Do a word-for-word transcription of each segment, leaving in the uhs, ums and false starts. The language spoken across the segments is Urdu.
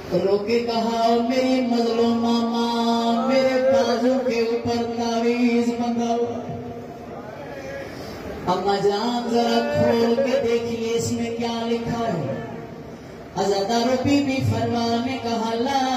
رو کے کہا میری مظلومہ ماں میرے بازو کے اوپر تعویذ بندھا ہوا، اما جان ذرا کھول کے دیکھیے اس میں کیا لکھا ہے۔ عزادارو بی بی فرما نے کہا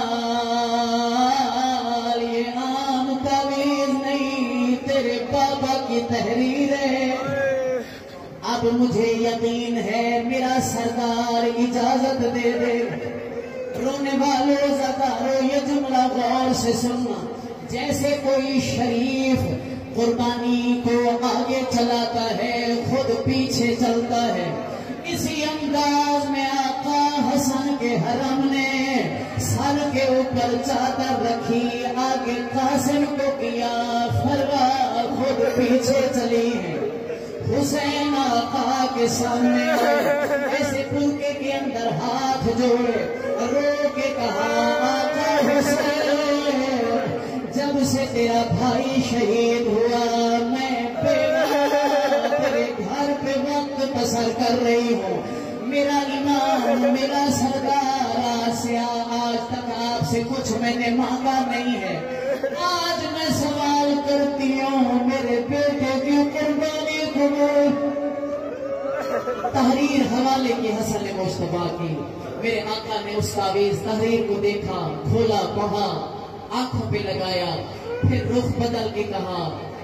لال یہ عام تعویذ نہیں، تیرے بابا کی تحریر ہے، اب مجھے یقین ہے میرا سردار اجازت دے دے۔ رونے والوں عزادارو یہ جملہ غور سے سننا، جیسے کوئی شریف قربانی کو آگے چلاتا ہے خود پیچھے چلتا ہے، اسی انداز میں آقا حسن کے حرم نے سر کے اوپر چادر رکھی، آگے قاسم کو کیا فروا، خود پیچھے چلی ہے۔ حسین آقا کے سامنے آئے، ایسے پلکے کے اندر ہاتھ جوڑے، رو کے کہا آقا حسین جب سے تیرا بھائی شہید ہوا میں تیرے گھر پہ وقت بسر کر رہی ہوں، میرا امام میرا سردار آج سے آج تک آپ سے کچھ میں نے مانگا نہیں ہے، آج میں سوال کرتی ہوں میرے بیٹے کی قربانی قبول۔ تحریر حوالے کی حسن مصطفیٰ کی، میرے آقا نے اس تعویذ تحریر کو دیکھا، کھولا، پڑھا، آنکھوں پہ لگایا، پھر رخ بدل کے کہا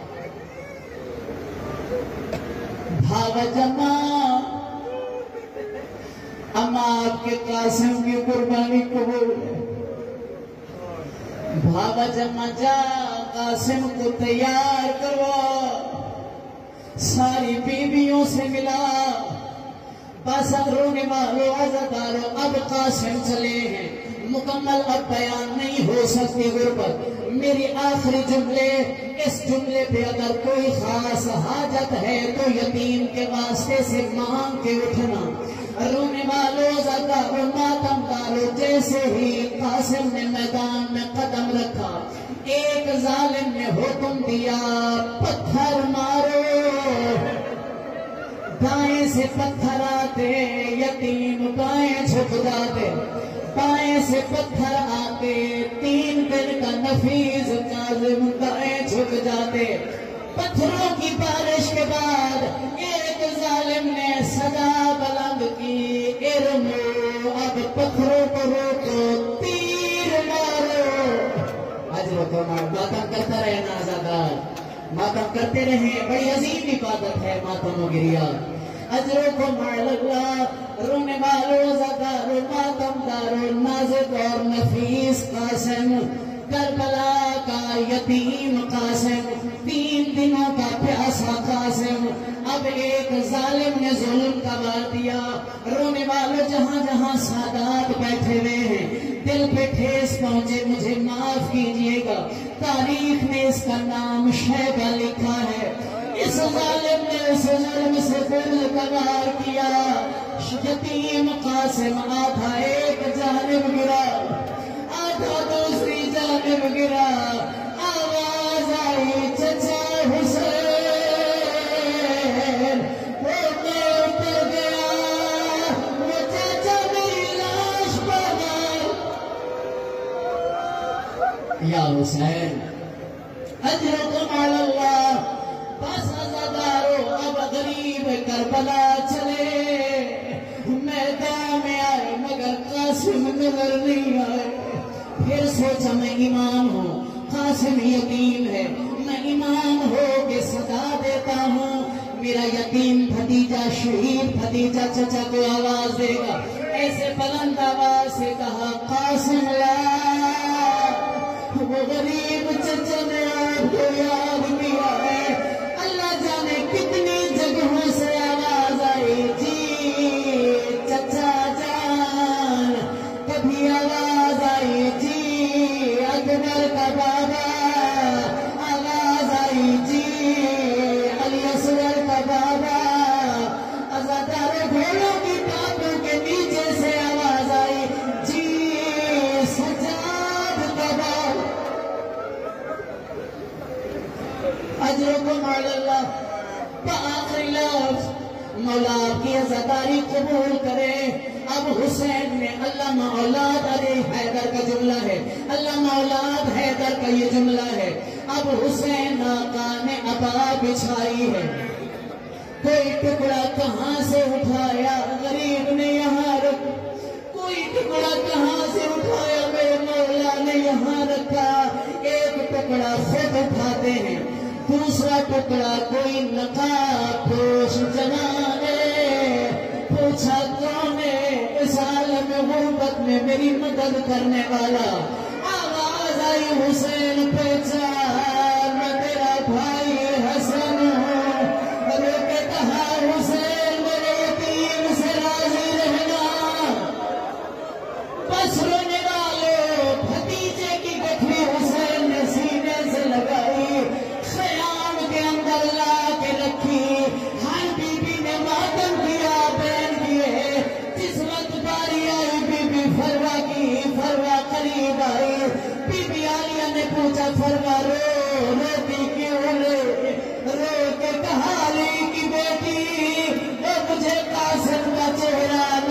بھاوا جمع اما آپ کے قاسم کی قربانی قبول ہے، بھاوا جمع جا قاسم کو تیار کروا، ساری بیویوں سے ملا، بس اب رونے والوں عزادارو اب قاسم چلے ہیں، مکمل اب بیان نہیں ہو سکتی غربت، میری آخری جملے، اس جملے پہ اگر کوئی خاص حاجت ہے تو یتیم کے واسطے سے مانگ کے اٹھنا۔ رونے والوں عزادارو ماتم دارو، جیسے ہی قاسم نے میدان میں قدم رکھا ایک ظالم نے حکم دیا پتھر مارو، دائیں سے پتھر آتے یتیم بائیں جھک جاتے، بائیں سے پتھر آتے تین دن کا نفیس کاظم دائیں جھک جاتے۔ پتھروں کی بارش کے بعد ایک ظالم نے صدا بلند کی ارمو، اب پتھروں کو روکو تیر مارو۔ اجر و کمال ماتم کرتا رہے نا عزادار، ماتم کرتے رہیں، بڑی عظیم عبادت ہے ماتم و گریا۔ اجر و کمال اللہ، رونے والوں عزادارو ماتم دارو نازک اور نفیس قاسم، کربلا کا یتیم قاسم، تین دنوں کا پیاسا قاسم، اب ایک ظالم نے ظلم کروا دیا۔ رونے والوں جہاں جہاں سادات بیٹھے ہوئے ہیں دل پہ ٹھیس پہنچے مجھے معاف کیجئے گا، تاریخ نے اس کا نام شیبہ لکھا ہے، اس ظالم نے اس ظلم سے دل قرار کیا۔ یتیم قاسم آدھا ایک جانب گرا، آدھا دوسری جانب گرا، آواز آئی چچا حسین، وہ میں اتر گیا، وہ چچا میری لاش پر۔ یا حسین اجرکم علی اللہ، بس عزادارو اب غریب کربلا چلے، میدان میں آئے مگر قاسم نظر نہیں آئے۔ پھر سوچا میں امام ہوں، قاسم یتیم ہے، میں امام ہو کے صدا دیتا ہوں، میرا یتیم بھتیجا شہید بھتیجا چچا کو آواز دے گا۔ ایسے بلند آواز سے کہا قاسم لا، وہ غریب چچا نے آپ کو یاد کیا ہے، اللہ جانے کتنی جگہوں سے آواز آئی جی چچا جان، کبھی آواز آئی جی اکبر کا بابا، آواز آئی جی علی اصغر کا بابا، عزادار گھوڑوں کی ٹانگوں کے نیچے سے آواز آئی جی سجاد کا بابا۔ اجرکم علی اللہ، بآخری لفظ مولا آپ کی عزاداری قبول کرے۔ اب اب حسین نے علامہ اولاد علی حیدر کا جملہ ہے، علامہ اولاد حیدر کا یہ جملہ ہے، اب حسین آقا نے عبا بچھائی ہے، کوئی ٹکڑا کہاں سے اٹھایا غریب نے یہاں رکھ، کوئی ٹکڑا کہاں سے اٹھایا میرے مولا نے یہاں رکھا، ایک ٹکڑا خود اٹھاتے ہیں، دوسرا ٹکڑا کوئی نقاب پوش جوان نے پوچھا کون ہے اس عالم غربت میں میری مدد کرنے والا، آواز آئی حسین پہچان میں تیرا بھائی حسن ہوں، رو کے کہا حسین میرے یتیم سے راضی رہنا، بس رونے والے بھتیجے کی گٹھلی حسین نے سینے سے لگائی، خیام کے اندر لا کے رکھی، ہر بی بی نے ماتم کیا بین کیے، جس وقت باری آئی بی بی فروا کی، فروا قریب آئی، بی بی عالیہ نے پوچھا فروا رو روتی کیوں رے، رو کے کہا علی کی بیٹی وہ مجھے قاسم کا چہرہ